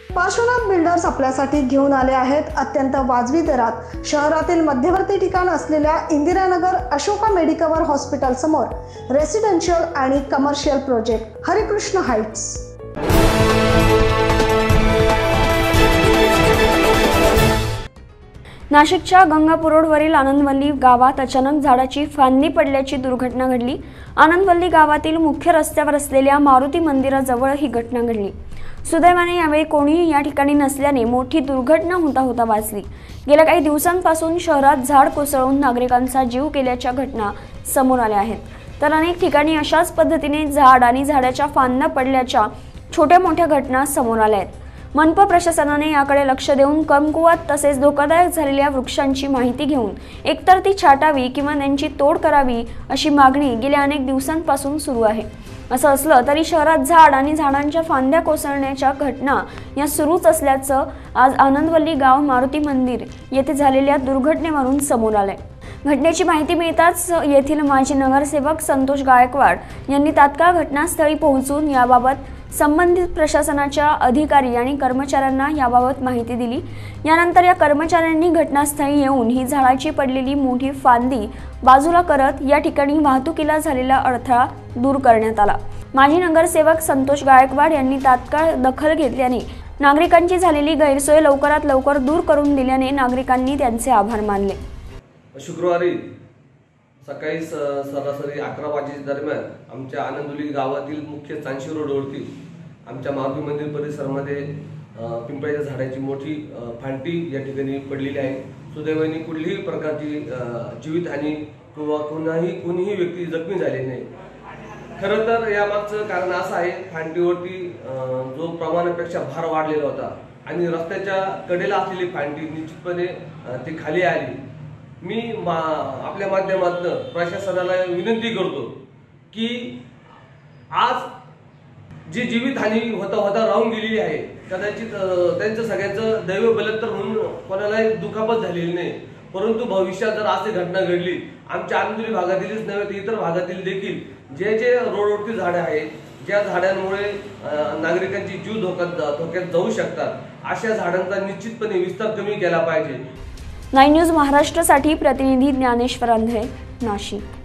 Parshvanath builders आपल्यासाठी घेऊन आले आहेत अत्यंत वाजवी दरात शहरातील मध्यवर्ती ठिकाण असलेल्या इंदिरानगर अशोका मेडिकवर हॉस्पिटल समोर रेसिडेन्शियल आणि कमर्शियल प्रोजेक्ट हरिकृष्ण हाइट्स। नाशिकच्या गंगापूर रोडवरील आनंदवल्ली गावात अचानक झाडाची फांदी पडल्याची दुर्घटना घडली। आनंदवल्ली गावातील मुख्य रस्त्यावर असलेल्या मारुती मंदिराजवळ ही घटना घडली। सुदैवाने यावेळी कोणीही या ठिकाणी नसल्याने मोठी दुर्घटना होता वाचली। गेल्या काही दिवसांपासून शहरात झाड कोसळून नागरिकांचा जीव गेल्याच्या घटना समोर आल्या आहेत, तर अनेक ठिकाणी अशाच पद्धतीने झाड आणि झाडाच्या फांद्या पडल्याच्या छोट्या मोठ्या घटना समोर आल्या आहेत। मनपा प्रशासनाने याकडे लक्ष देऊन कमकुवत तसेच धोकादायक झालेल्या वृक्षांची माहिती घेऊन एकतर ती छाटावी किंवा त्यांची तोड करावी अशी मागणी गेल्या अनेक दिवसांपासून सुरू आहे। असं असलं तरी शहरात झाड आणि झाडांच्या फांद्या कोसळण्याच्या घटना या सुरूच असल्याचं आज आनंदवल्ली गाव मारुती मंदिर येथे झालेल्या दुर्घटनेवरून समोर आलंय। घटनेची माहिती मिळताच येथील माजी नगरसेवक संतोष गायकवाड यांनी तात्काळ घटनास्थळी पोहोचून याबाबत संबंधित प्रशासनाच्या अधिकारी आणि कर्मचाऱ्यांना याबाबत माहिती दिली। यानंतर या कर्मचाऱ्यांनी घटनास्थळी येऊन ही झाडाची पडलेली मोठी फांदी बाजूला करत या ठिकाणी वाहतुकीला झालेला अडथळा दूर करण्यात आला। माजी नगरसेवक संतोष गायकवाड यांनी तात्काळ दखल घेतल्याने नागरिकांची झालेली गैरसोय लवकरात लवकर दूर करून दिल्याने नागरिकांनी त्यांचे आभार मानले। शुक्रवारी सकाळी सरासरी 11 वाजेच्या दरम्यान आमच्या आनंदवल्ली गावातील मुख्य चांशी रोडवरती आमच्या मारुती मंदिर परिसरामध्ये पिंपळाच्या झाडाची मोठी फांदी या ठिकाणी पडलेली आहे। सुदैवाने कुठलीही प्रकारची जीवितहानी किंवा कोणीही व्यक्ती जखमी झाली नाही। खरं तर यामागचं कारण असं आहे, फांदीवरती जो प्रमाणापेक्षा भार वाढलेला होता आणि रस्त्याच्या कडेला असलेली फांदी निश्चितपणे ती खाली आली। मी आपल्या माध्यमातून प्रशासनाला विनंती करतो की आज जी जीवितहानी होता राहून गेलेली आहे, कदाचित त्यांचं सगळ्यांचं दैव बलत्तर म्हणून कोणालाही दुखापत झालेली नाही, परंतु भविष्यात जर अशी घटना घडली आमच्या आनंदवल्ली भागातीलच नव्हे तर इतर भागातील देखील जे रोडवरती झाडे आहेत, ज्या झाडांमुळे नागरिकांची जीव धोक्यात जाऊ शकतात, अशा झाडांचा निश्चितपणे विस्तार कमी केला पाहिजे। 9 न्यूज महाराष्ट्रासाठी प्रतिनिधी ज्ञानेश्वर अंधळे, नाशिक।